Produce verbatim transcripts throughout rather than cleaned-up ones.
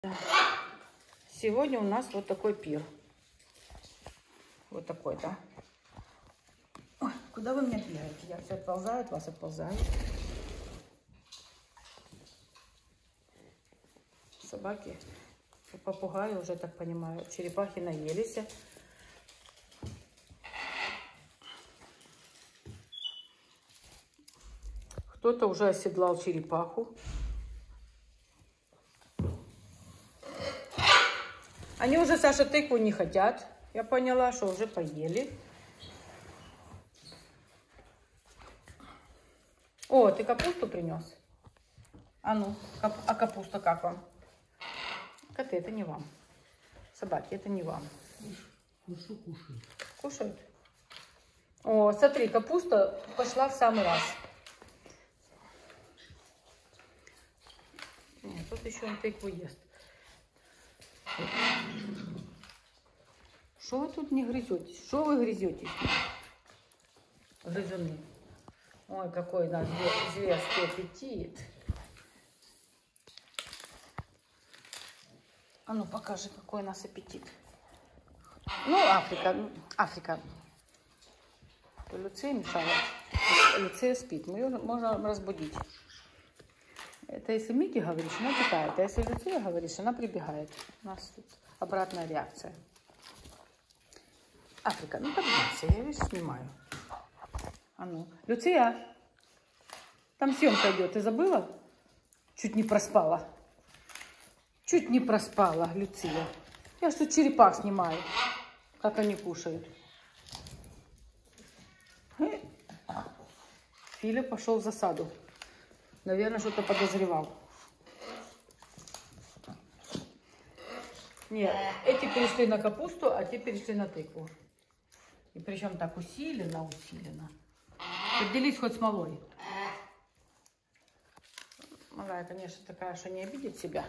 Сегодня у нас вот такой пир. Вот такой, да. Ой, куда вы меня пиаете? Я все отползаю, от вас отползаю. Собаки, попугаи уже, так понимаю, черепахи наелись. Кто-то уже оседлал черепаху. Они уже, Саша, тыкву не хотят. Я поняла, что уже поели. О, ты капусту принес? А ну, кап а капуста как вам? Коты, это не вам. Собаки, это не вам. Ну что кушают? Кушают? О, смотри, капуста пошла в самый раз. Нет, тут еще он тыкву ест. Что вы тут не грызетесь? Что вы грызетесь? Грызуны. Ой, какой у нас зверский аппетит. А ну, покажи, какой у нас аппетит. Ну, Африка. Африка. Люция мешала. Люция спит. Мы ее можем разбудить. Это если Микки говоришь, она питает. А если Люция говоришь, она прибегает. У нас тут обратная реакция. Африка, ну поднимайся, я весь снимаю. А ну, Люция, там съемка идет, ты забыла? Чуть не проспала. Чуть не проспала, Люция. Я что, черепах снимаю, как они кушают. Филя пошел в засаду. Наверное, что-то подозревал. Нет, эти перешли на капусту, а те перешли на тыкву. И причем так усиленно, усиленно. Поделись хоть смолой. Малая, конечно, такая, что не обидит себя.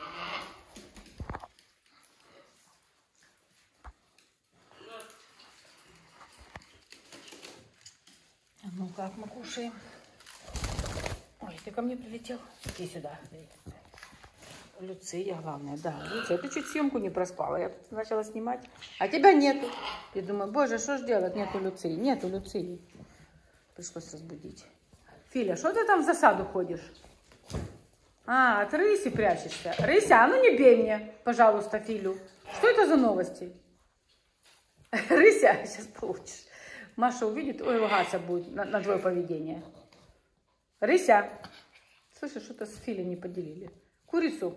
Ну как мы кушаем? Ой, ты ко мне прилетел? Иди сюда. Люция, главное, да. Люция, ты чуть съемку не проспала. Я тут начала снимать, а тебя нету. Я думаю, боже, что ж делать? Нету Люции, нету Люции. Пришлось разбудить. Филя, что ты там в засаду ходишь? А, от рыси прячешься. Рыся, а ну не бей мне, пожалуйста, Филю. Что это за новости? Рыся, сейчас получишь. Маша увидит, ой, ругаться будет на, на твое поведение. Рыся. Слышишь, что-то с Филей не поделили. Курицу.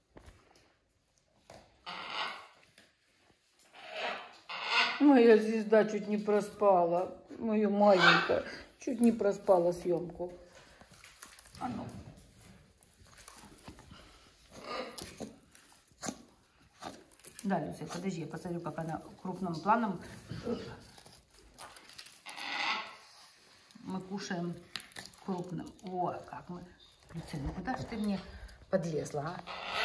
Моя звезда чуть не проспала. Моя маленькая. Чуть не проспала съемку. А ну. Да, Люся, подожди, я посмотрю, как она крупным планом. Мы кушаем крупным. О, как мы. Люся, ну куда же ты мне подлезла, а?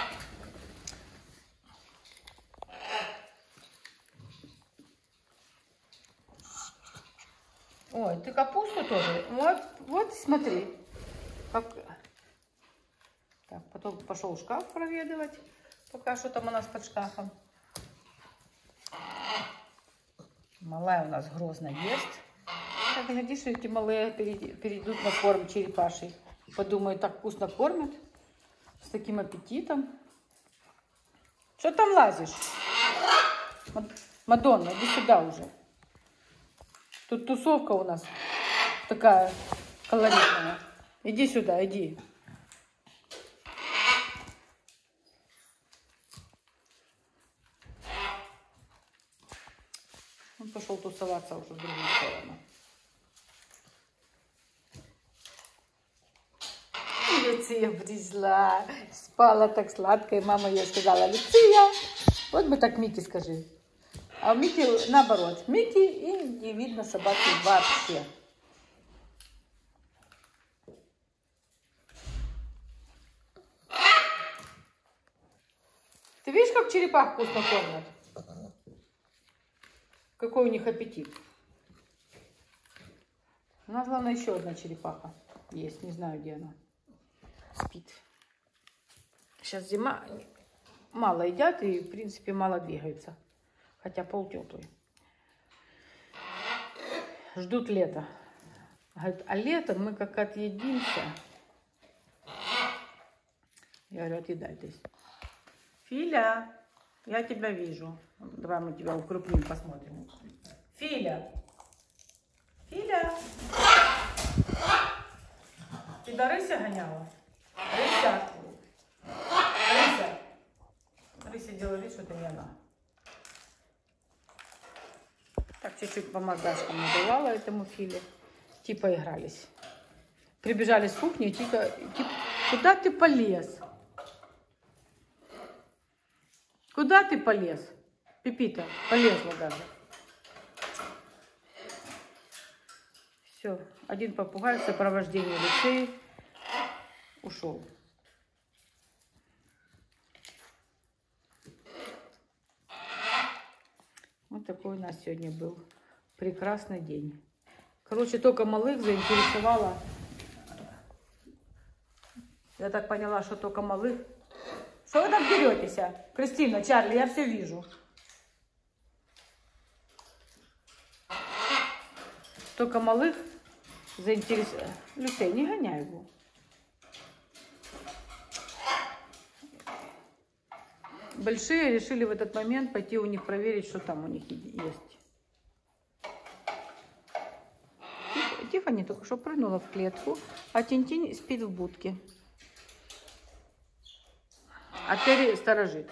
Ой, ты капусту тоже? Вот, вот смотри. Как... Так, потом пошел шкаф проведывать. Пока что там у нас под шкафом. Малая у нас грозно ест. Так, глядишь, что эти малые перейдут на корм черепаший. Подумаю, так вкусно кормят. С таким аппетитом. Что там лазишь? Мадонна, иди сюда уже. Тут тусовка у нас такая колоритная. Иди сюда, иди. Он пошел тусоваться уже в другую сторону. Люция пришла. Спала так сладко, и мама ей сказала: Люция, вот бы так Микки скажи. А у Микки наоборот. Микки и не видно собаки вообще. Ты видишь, как черепах вкусно кормят? Какой у них аппетит. У нас, главное, еще одна черепаха есть. Не знаю, где она. Спит. Сейчас зима. мало едят и, в принципе, мало двигаются. Хотя пол теплый. Ждут лета. Говорит, а летом мы как отъедимся. Я говорю, отъедайтесь. Филя, я тебя вижу. Давай мы тебя укрупним, посмотрим. Филя. Филя. Ты до Рыся гоняла? Рыся. Рыся. Рыся делала вид, что это не она. Так, чуть-чуть по мордашкам надавала этому Филе. Типа игрались. Прибежали с кухни, типа, типа, куда ты полез? Куда ты полез? Пипита полезла даже. Все, один попугай в сопровождении Люции ушел. Вот такой у нас сегодня был прекрасный день. Короче, только малых заинтересовала. Я так поняла, что только малых. Что вы там деретесь? Кристина, Чарли, я все вижу. Только малых заинтересовала. Люсей, не гоняй его. Большие решили в этот момент пойти у них проверить, что там у них есть. Тиффани только что прыгнула в клетку, а Тинтин спит в будке. А Терри сторожит.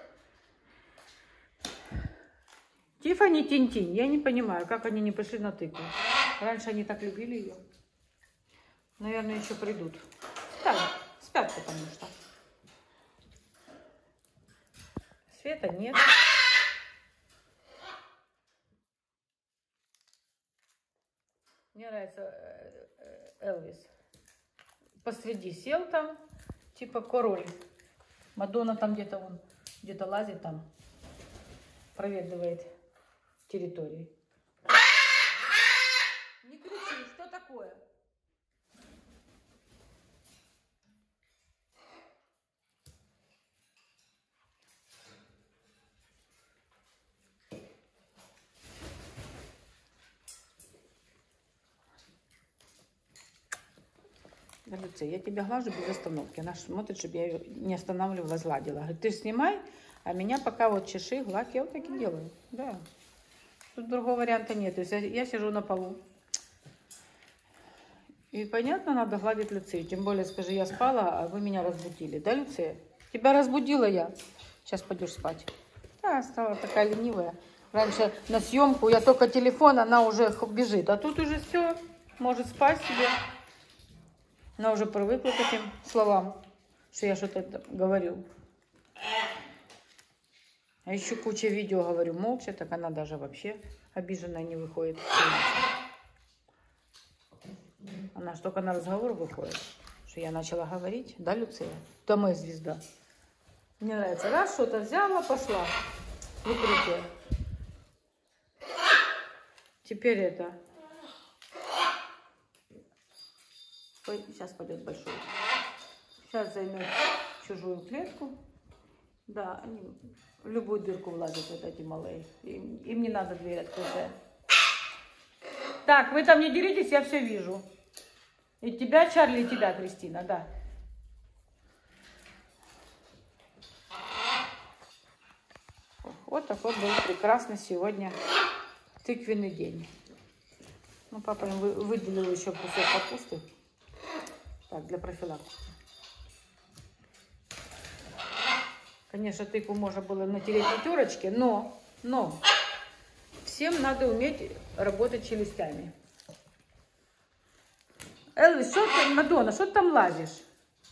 Тиффани, Тинтин, я не понимаю, как они не пошли на тыкву. Раньше они так любили ее. Наверное, еще придут. Спят, спят потому что. Света нет. Мне нравится Элвис. Посреди сел там, типа король. Мадонна там где-то он, где-то лазит там, проведывает территории. Не кричи, что такое? Люция, я тебя глажу без остановки. Она смотрит, чтобы я ее не останавливала, гладила. Говорит, ты снимай, а меня пока вот чеши, гладь. Я вот так и делаю. Да. Тут другого варианта нет. То есть я, я сижу на полу. И понятно, надо гладить Люцию. Тем более, скажи, я спала, а вы меня разбудили. Да, Люция? Тебя разбудила я. Сейчас пойдешь спать. Да, стала такая ленивая. Раньше на съемку я только телефон, она уже бежит. А тут уже все, может спать себе. Она уже привыкла к этим словам, что я что-то говорю. А еще куча видео говорю молча, так она даже вообще обиженная не выходит. Она ж только на разговор выходит, что я начала говорить. Да, Люция? Это моя звезда. Мне нравится. Раз что-то взяла, пошла. Выкрутила. Теперь это... Сейчас пойдет большой. Сейчас займет чужую клетку. Да, они в любую дырку влазят, вот эти малые. Им, им не надо дверь открытая. Так, вы там не деритесь, я все вижу. И тебя, Чарли, и тебя, Кристина, да. Вот такой был прекрасный сегодня тыквенный день. Ну, папа им выделил еще кусок капусты. Так, для профилактики. Конечно, тыкву можно было натереть на терочке, но, но всем надо уметь работать челюстями. Элвис, что ты, Мадонна, что ты там лазишь?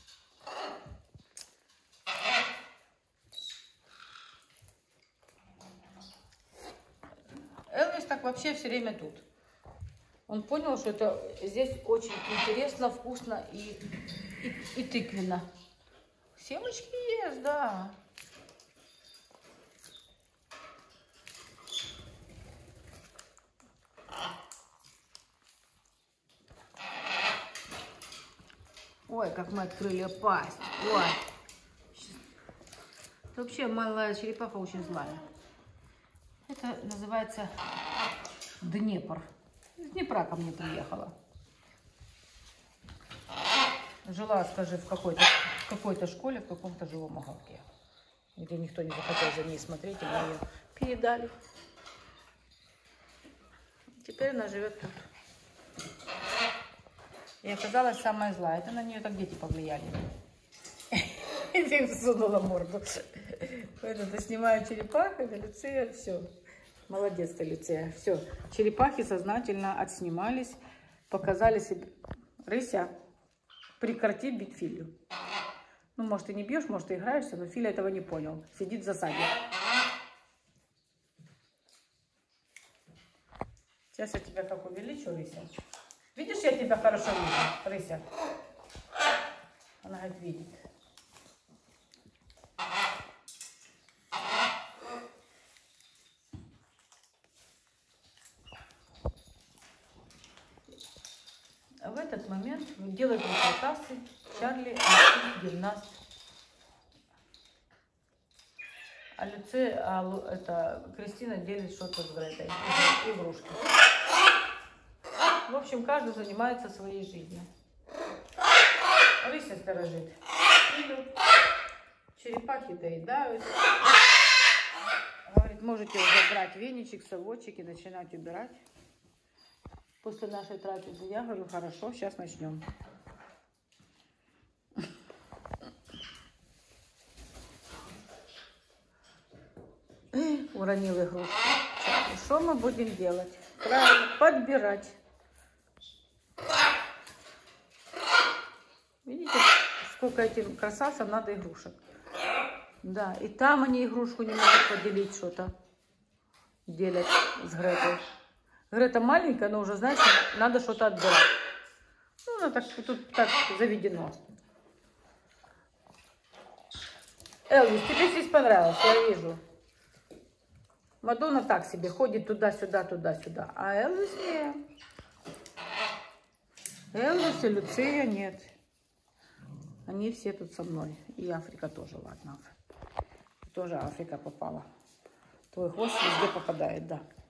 Элвис так вообще все время тут. Он понял, что это здесь очень интересно, вкусно и, и, и тыквенно. Семечки ест, да. Ой, как мы открыли пасть. Ой. Это вообще малая черепаха очень злая. Это называется Днепр. Из Днепра ко мне приехала. Жила, скажи, в какой-то в какой-то школе, в каком-то жилом уголке, где никто не захотел за ней смотреть, и мы ее передали. Теперь она живет тут. И оказалась самая злая. Это на нее так дети повлияли. И всунула морду. Поэтому ты снимаю черепаху, это Люция, все. Молодец ты, Люция. Все. Черепахи сознательно отснимались, показали себе. Рыся, прекрати бить Филю. Ну, может, ты не бьешь, может, ты играешься, но Филя этого не понял. Сидит в засаде. Сейчас я тебя как увеличу, Рыся. Видишь, я тебя хорошо вижу, Рыся? Она говорит, видит. А в этот момент делают консультации Чарли, гимнаст. А Люция, а это Кристина делит что-то с Гретой, игрушки. В общем, каждый занимается своей жизнью. Рыся сторожит. Черепахи доедают. Говорит, можете уже брать веничек, совочек и начинать убирать. После нашей трапезы я говорю, хорошо, сейчас начнем. Уронил игрушку. Что мы будем делать? Правильно, подбирать. Видите, сколько этим красавцам надо игрушек. Да, и там они игрушку не могут поделить что-то. Делят с Гретой. Грета маленькая, но уже, знаете, надо что-то отбирать. Ну, она так, тут так заведено. Элвис, тебе здесь понравилось, я вижу. Мадонна так себе ходит туда-сюда, туда-сюда. А Элвис нет. Элвис и Люция нет. Они все тут со мной. И Африка тоже, ладно. Тоже Африка попала. Твой хвост везде попадает, да.